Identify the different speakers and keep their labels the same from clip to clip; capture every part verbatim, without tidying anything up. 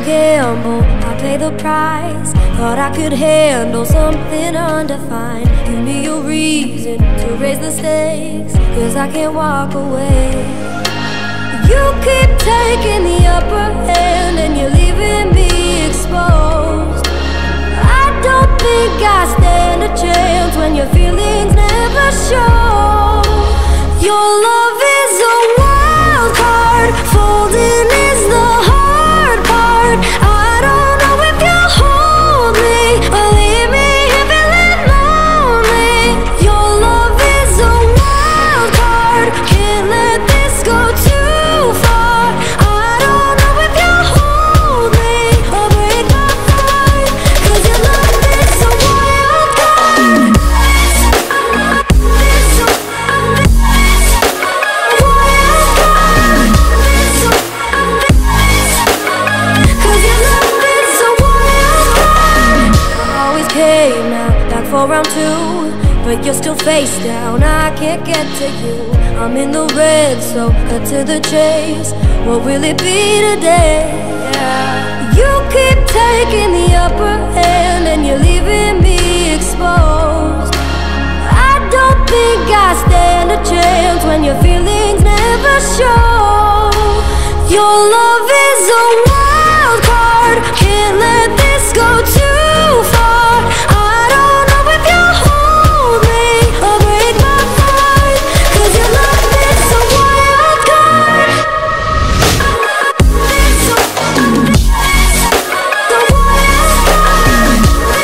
Speaker 1: gamble, I pay the price. Thought I could handle something undefined. Give me a reason to raise the stakes, cause I can't walk away. You keep taking the upper hand and you're leaving me exposed. I don't think I stand a chance when your feelings never show. Your love is a wild card, folding is the hard part. I don't know if you'll hold me or leave me here feeling lonely. Your love is a wild card, can't let this go too far. I don't know if you'll hold me or break my heart, cause your love is a wild card. For round two, but you're still face down, I can't get to you. I'm in the red, so cut to the chase. What will it be today? Yeah. You keep taking the upper hand and you're leaving me exposed. I don't think I stand a chance when your feelings never show. Your love is a wild card, can't let this go too far. I don't know if you'll hold me or break my heart, cause your love is a wild card. The wild card.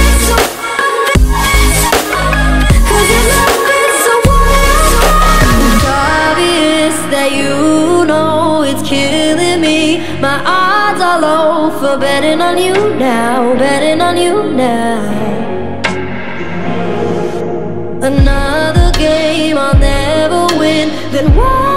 Speaker 1: Cause your love is a wild card. It's obvious that you know it's killing me. My odds are low for betting on you now, betting on you now. Another game I'll never win, then why?